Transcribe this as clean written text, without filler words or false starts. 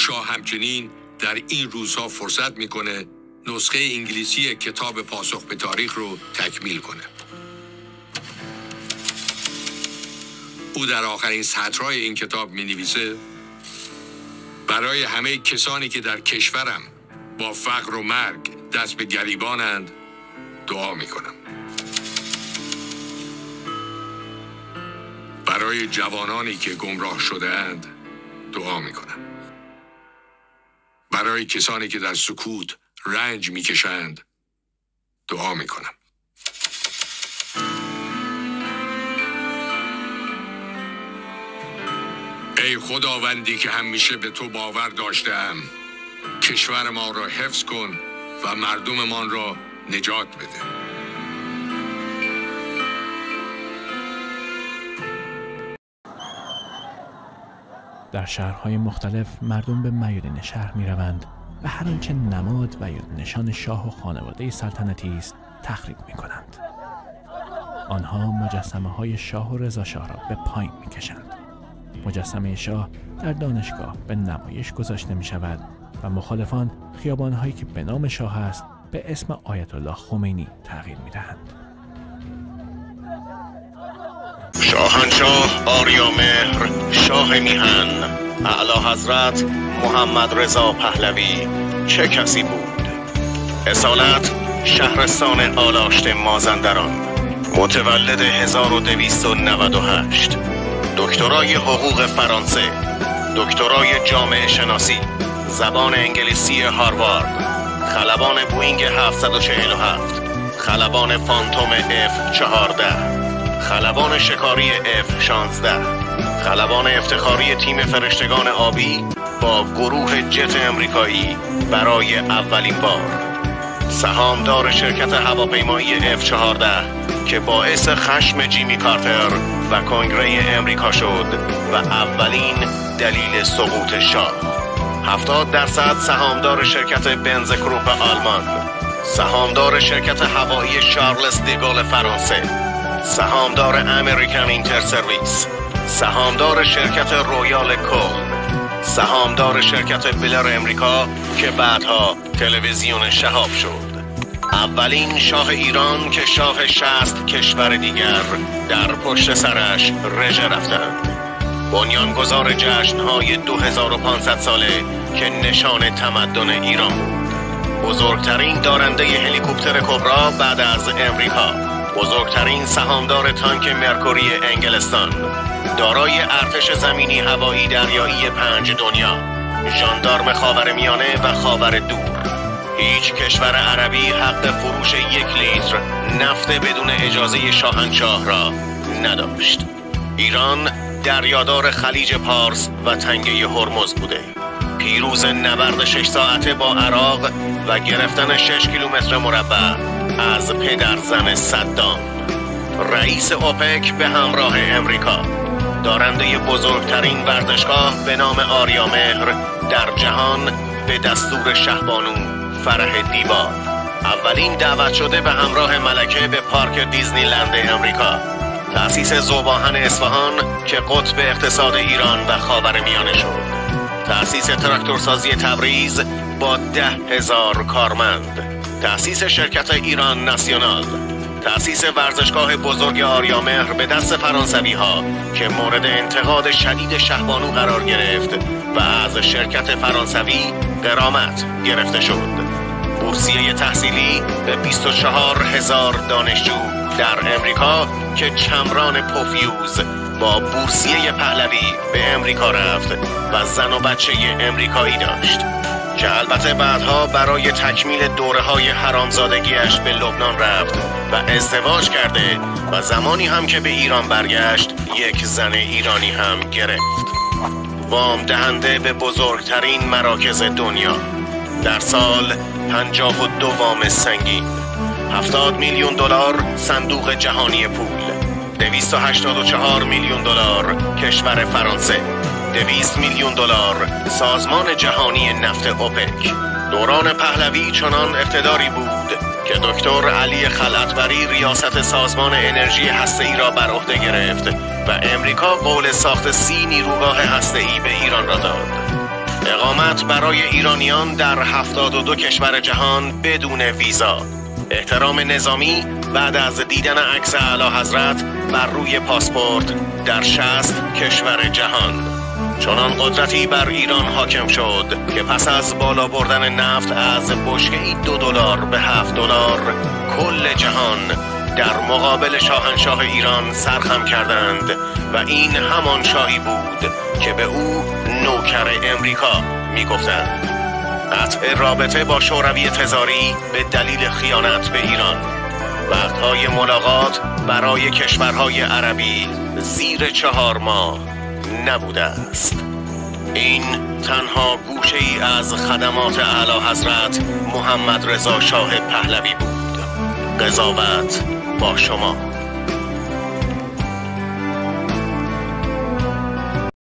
شاه همچنین در این روزها فرصت میکنه نسخه انگلیسی کتاب پاسخ به تاریخ رو تکمیل کنه. او در آخرین سطرهای این کتاب می‌نویسه: برای همه کسانی که در کشورم با فقر و مرگ دست به گریبانند دعا میکنم. برای جوانانی که گمراه شده‌اند دعا میکنم. برای کسانی که در سکوت رنج میکشند دعا میکنم. ای خداوندی که همیشه به تو باور داشتم، کشور ما را حفظ کن و مردممان را نجات بده. در شهرهای مختلف مردم به میادین شهر می روند و هر آنچه نماد و یا نشان شاه و خانواده سلطنتی است تخریب می کنند. آنها مجسمه های شاه و رضا شاه را به پایین می کشند. مجسمه شاه در دانشگاه به نمایش گذاشته می شود و مخالفان خیابان‌هایی که به نام شاه است به اسم آیت الله خمینی تغییر می دهند. شاهنشاه آریامهر شاه میهن اعلی حضرت محمد رضا پهلوی چه کسی بود؟ اصالت شهرستان آلاشت مازندران، متولد 1298، دکترای حقوق فرانسه، دکترای جامعه شناسی، زبان انگلیسی هاروارد، خلبان بوینگ 747، خلبان فانتوم F-14، خلبان شکاری F-16، خلبان افتخاری تیم فرشتگان آبی با گروه جت امریکایی برای اولین بار، سهامدار شرکت هواپیمایی F-14 که باعث خشم جیمی کارتر و کنگره امریکا شد و اولین دلیل سقوط شاه، 70% سهامدار شرکت بنز گروپ آلمان، سهامدار شرکت هوایی شارلز دیگول فرانسه، سهامدار امریکن اینتر سرویس، سهامدار شرکت رویال کلن، سهامدار شرکت بلر امریکا که بعدها تلویزیون شهاب شد، اولین شاه ایران که شاه 60 کشور دیگر در پشت سرش رژه رفتند، بنیانگذار جشن‌های 2500 ساله که نشان تمدن ایران بود، بزرگترین دارنده هلیکوپتر کبرا بعد از امریکا، بزرگترین سهامدار تانک مرکوری انگلستان، دارای ارتش زمینی هوایی دریایی 5 دنیا، ژاندارم خاورمیانه و خاور دور. هیچ کشور عربی حق فروش 1 لیتر نفت بدون اجازه شاهنشاه را نداشت. ایران دریادار خلیج پارس و تنگه هرمز بوده. پیروز نبرد 6 ساعته با عراق و گرفتن 6 کیلومتر مربع از پدر زن صدام. رئیس اوپک به همراه امریکا، دارنده بزرگترین ورزشگاه به نام آریامهر در جهان به دستور شهبانو فرح دیبا، اولین دعوت شده به همراه ملکه به پارک دیزنی لند امریکا، تأسیس ذوباهن اصفهان که قطب اقتصاد ایران و خاورمیانه شد، تأسیس تراکتورسازی تبریز با 10,000 کارمند، تأسیس شرکت ایران ناسیونال، تأسیس ورزشگاه بزرگ آریامهر به دست فرانسوی ها که مورد انتقاد شدید شهبانو قرار گرفت و از شرکت فرانسوی غرامت گرفته شد. بورسیه تحصیلی به 24,000 دانشجو در امریکا که چمران پوفیوز با بورسیه پهلوی به امریکا رفت و زن و بچه امریکایی داشت که البته بعدها برای تکمیل دوره‌های حرامزادگیش به لبنان رفت و ازدواج کرده و زمانی هم که به ایران برگشت 1 زن ایرانی هم گرفت. وام دهنده به بزرگترین مراکز دنیا، در سال 52 وام سنگین، 70 میلیون دلار صندوق جهانی پول، 284 میلیون دلار کشور فرانسه، 200 میلیون دلار سازمان جهانی نفت اوپک. دوران پهلوی چنان اقتداری بود که دکتر علی خلعتبری ریاست سازمان انرژی هسته‌ای را بر عهده گرفت و امریکا قول ساخت 30 نیروگاه هسته‌ای به ایران را داد. اقامت برای ایرانیان در 72 کشور جهان بدون ویزا. احترام نظامی بعد از دیدن عکس اعلیحضرت بر روی پاسپورت در 60 کشور جهان. چنان قدرتی بر ایران حاکم شد که پس از بالا بردن نفت از بشکه‌ای $2 به $7 کل جهان در مقابل شاهنشاه ایران سرخم کردند و این همان شاهی بود که به او نوکر امریکا میگفتند. قطع رابطه با شوروی تزاری به دلیل خیانت به ایران. وقتهای ملاقات برای کشورهای عربی زیر 4 ماه نبوده است. این تنها گوشه ای از خدمات اعلیحضرت محمد رضا شاه پهلوی بود. قضاوت با شما.